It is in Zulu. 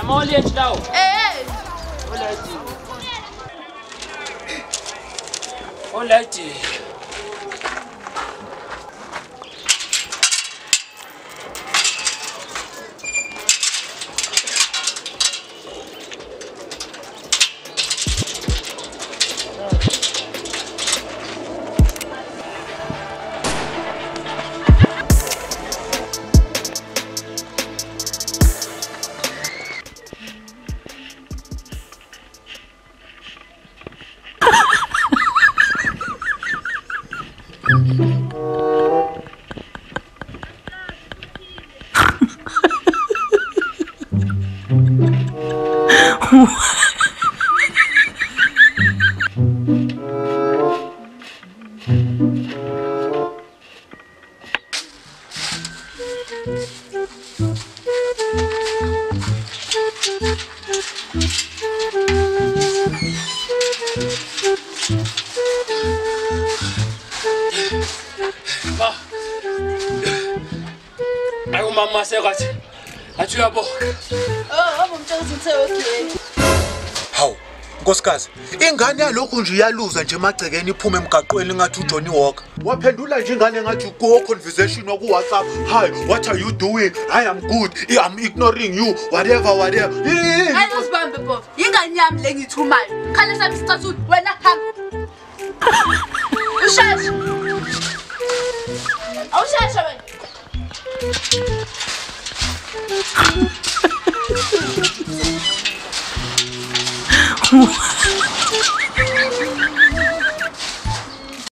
Amawulethu lawo. Oleti. Ayo mama sekathi. Athi uyabonga. Ngomtshela ukuthi okay. Hawu, nkosikazi, ingane yalokhu nje iyaluza nje emagcekeni iphume emgaqweni ngathi uJohnny Walker. Waphendula nje ingane ngathi ku conversation ku WhatsApp. Hi, what are you doing? I am good. I'm ignoring you. Whatever. Hayi usibambe bo. Ingane yami le ngithumayo. Khale sabe sicathuthi wena hamba.